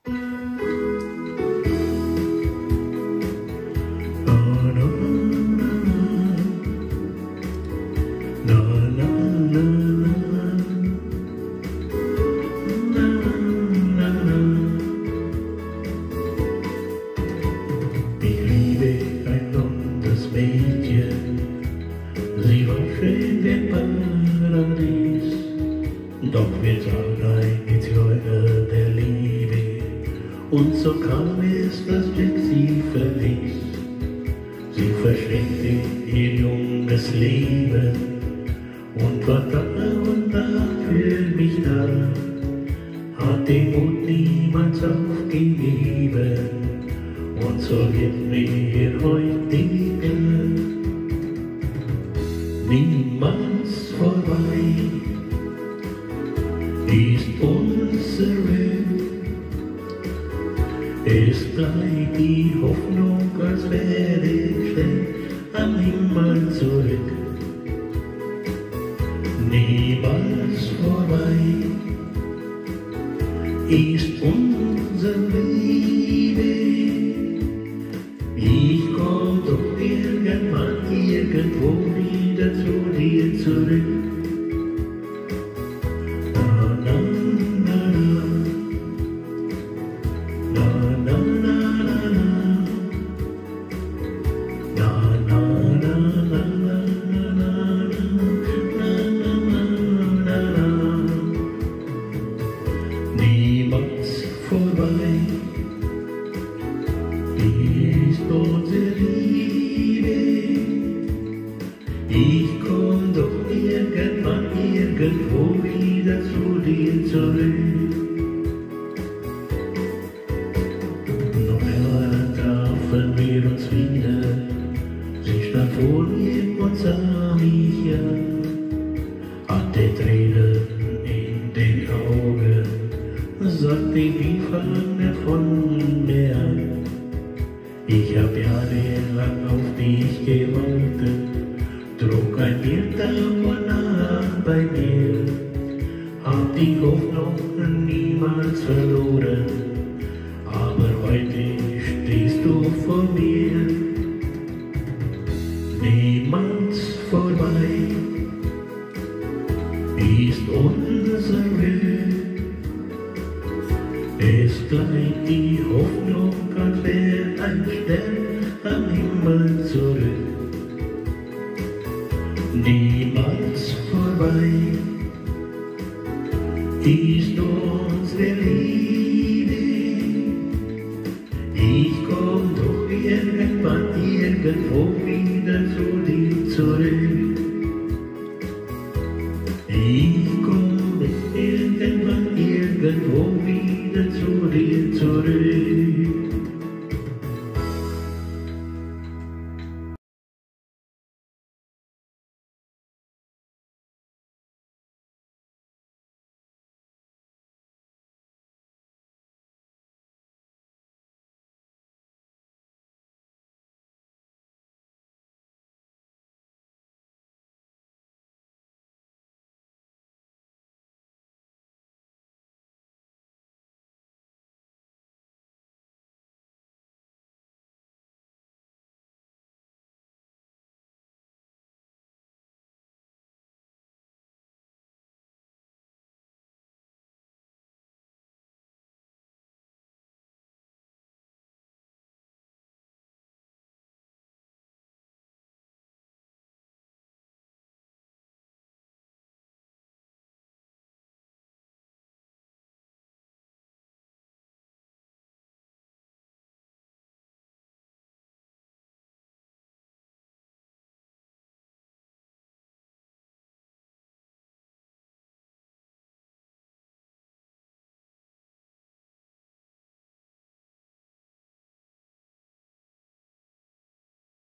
Ich liebe ein blondes Mädchen, sie war schön wie ein Paradies, doch wir sahen ein Gezeuge der Liebe, und so kam es, dass Jack sie verließ. Sie verschenkte ihr junges Leben und war da und da für mich da, hat den Mut niemals aufgegeben. Und so wird mir heute niemals vorbei, ist unsere. Es bleibt die Hoffnung, als wäre ich am Himmel zurück. Niemals vorbei, ist unser Liebe. Ich komm doch irgendwann, irgendwo wieder zu dir zurück. Na, na, na, na, na, na, na, na, na, na, na, na, niemals vorbei ist unsere Liebe. Ich komm doch irgendwann, irgendwo wieder zu dir zurück. Noch einmal trafen wir uns wieder. Sie stand vor mir und sah mich an, hatte Tränen in den Augen, sagte, wie fange von mir an. Ich hab jahrelang auf dich gewartet, trug ein Bild davon bei mir, hab die Hoffnung niemals verloren, aber heute stehst du vor mir. Niemals vorbei ist unser Glück. Es bleibt die Hoffnung, als wäre ein Stern am Himmel zurück. Niemals vorbei ist unsere Liebe. Ich komm doch irgendwann, irgendwo wieder zu dir zurück. Ich komm irgendwann, irgendwo wieder zu dir zurück.